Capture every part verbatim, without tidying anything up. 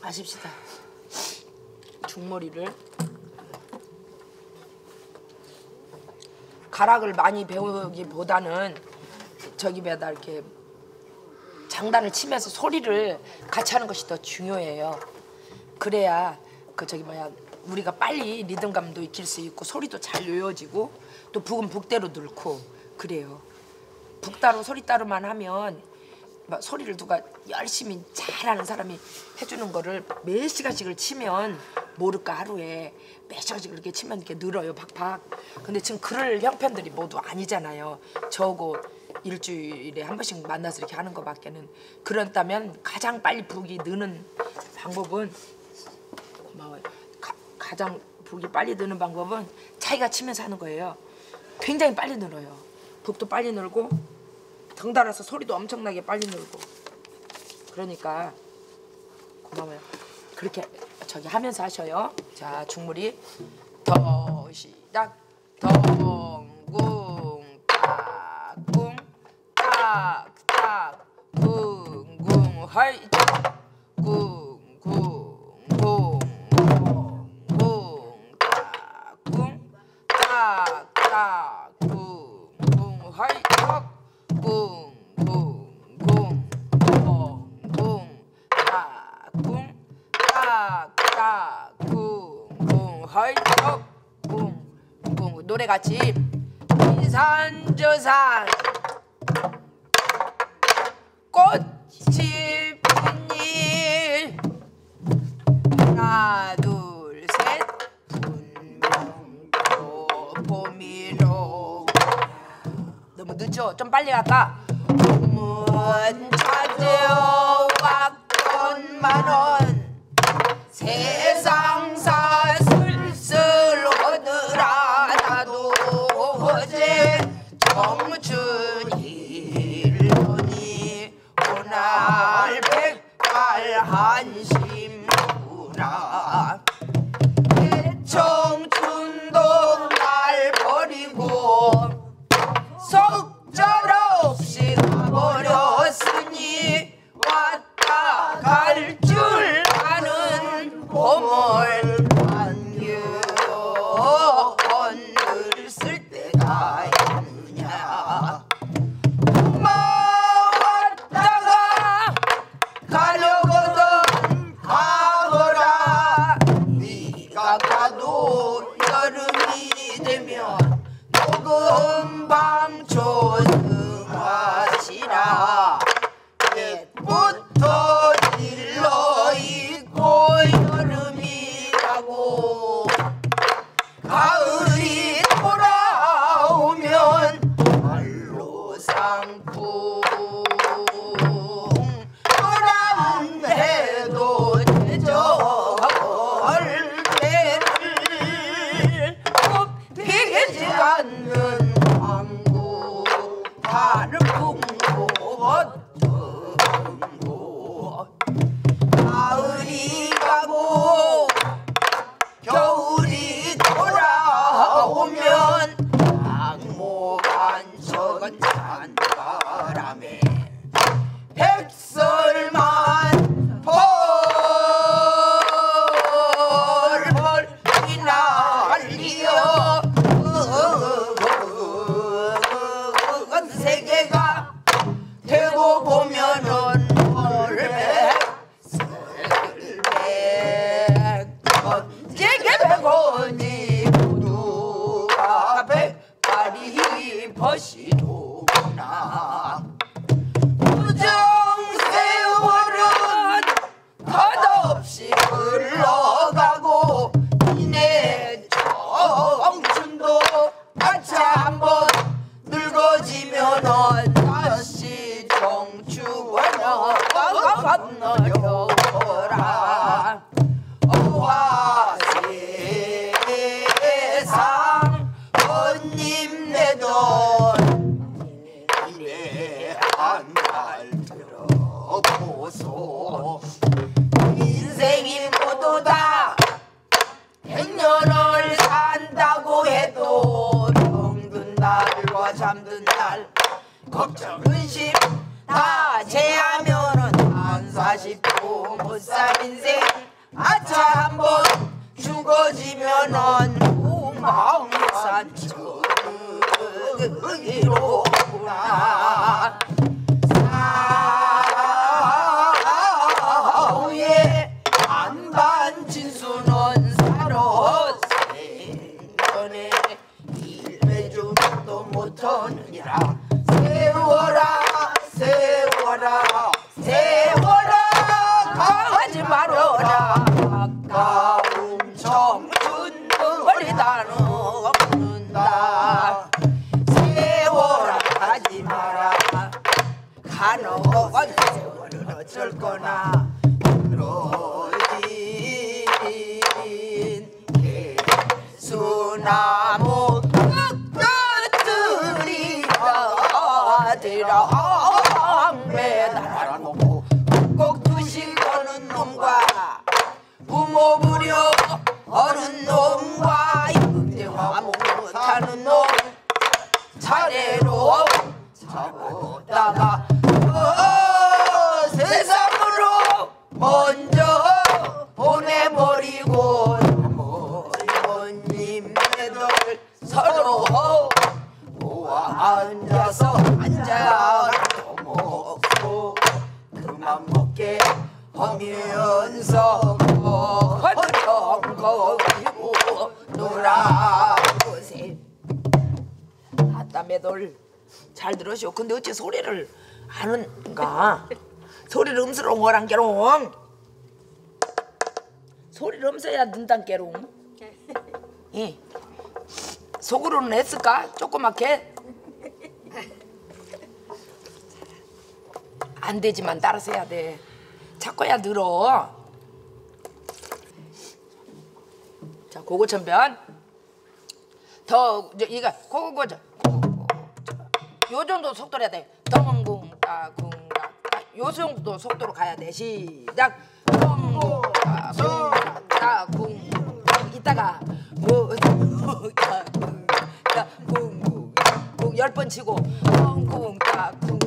마십시다. 중머리를 가락을 많이 배우기보다는 저기 배다 이렇게 장단을 치면서 소리를 같이 하는 것이 더 중요해요. 그래야 그 저기 뭐야 우리가 빨리 리듬감도 익힐 수 있고 소리도 잘 요요지고 또 북은 북대로 넣고 그래요. 북따로 소리따로만 하면 막 소리를 누가 열심히 잘하는 사람이 해주는 거를 몇 시간씩을 치면 모를까 하루에 몇 시간씩 이렇게 치면 이렇게 늘어요 팍팍. 근데 지금 그럴 형편들이 모두 아니잖아요. 저하고 일주일에 한 번씩 만나서 이렇게 하는 거밖에는. 그렇다면 가장 빨리 북이 느는 방법은 고마워요. 가, 가장 북이 빨리 느는 방법은 자기가 치면서 하는 거예요. 굉장히 빨리 늘어요. 북도 빨리 늘고 덩달아서 소리도 엄청나게 빨리 늘고. 그러니까 고마워요. 그렇게 저기 하면서 하셔요. 자, 중물이 더 시작. 덩궁 딱궁 딱딱 궁궁 하이 궁궁궁궁궁 딱궁 딱딱 궁궁 하이 꿍꿍꿍 꿍꿍 딱꿍 딱딱 꿍꿍 헐떡 꿍꿍 노래같이 이산저산 꽃이 핀일 하나 둘셋 분명도 봄이로 너무 늦죠? 좀 빨리 갈까? 문 찾아왔던 만원 세상사 슬슬하더라. 나도 어제 청춘 일년이 오날 백발 한심구나. 내 청춘도 날 버리고 속절없이 가버렸으니 왔다 갈 줄 아는 봄을 안겨 언을 쓸 때가 있느냐. 왔다가 가려거든 가거라. 네가 가도 여름이 되면 녹음방 조승하시라. 옛부터 일러있고 여름이라고. 가을이 돌아오면 말로 상풍 노란 해도 대저할 때를 꽃피지 않는 항구 달을 품고 어떤 곳. 가을이 가고 겨울이 돌아오면 악모간 적은 찬바람에 백설만 벌벌 휘날리어 세계가 되고 보면은 백원이 모두가 백발이 버시도구나. 우정세월은 덧없이 흘러가고 이내 청춘도 같이 한번 늙어지면은 다시 청춘을 건너려라. 어와 세상 언님 내돈 이내 한 말 들어보소. 인생이 모두 다 백년을 산다고 해도 병든 날과 잠든 날 걱정 근심 다 제하면은 한 사십도 못 살 인생 아차 한번 죽어지면은 마음 산처이로구나 사후에 안반 진수는 살아 생전에 일배주도 못하느니라 세워라 세워라 세워라 가지 말아라 가ум 청춘 버리다 놓는다 세워라 가지 마라 간혹은 세월은 어쩔 거나 늘어진 개수나무 끝들이 아들랑 매달아 놓고 꼭 두시거는 놈과 부모 부려 어른 놈과 영대화 못하는 놈 차례로 잡아다가 어, 세상으로 먼저 보내버리고 부모님들 서로 모아 앉아서 앉아 먹고 그만 먹게 하면서 헛렁거리고 놀아보세. 아따 매돌 잘 들으시오. 근데 어째 소리를 하는가? 소리를 음스러운 거랑 깨롱. 소리를 음서야 는단 깨롱. 예. 속으로는 했을까? 조그맣게? 안 되지만 따라서 해야 돼. 자꾸야 늘어. 자, 고고천변. 더 이거 고고 저 요 정도 속도로 해야 돼. 덩궁따궁따 요 정도 속도로 가야 돼. 시작. 덩궁따궁따궁 이따가 뭐궁궁궁 열 번 치고 덩궁따궁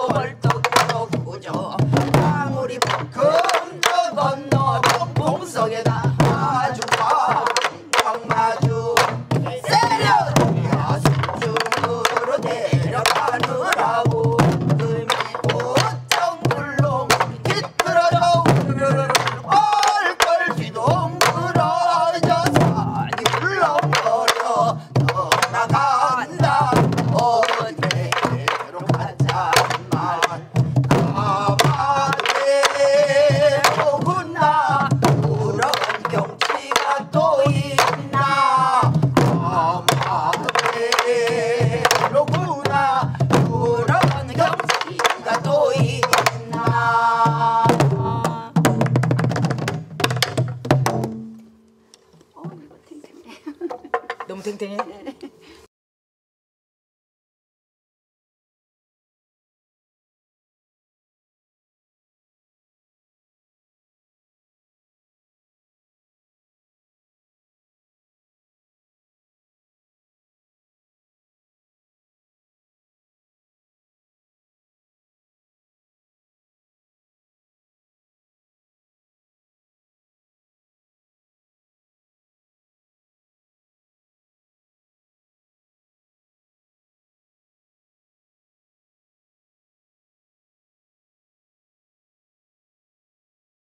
벌떡 돋구죠 방울이 금 건너 동봉석에다 아주 광마주 세려 순중으로 내려가느라고 금이 곧정불로 뒤틀어져 뻘뻘 뒤동그러져 산이 울렁거려 떠나간다 어디로 가자만 아마대로구나 그런 경치가 또 있나 아마대로구나 그런 경치가 또 있나 너무 탱탱해.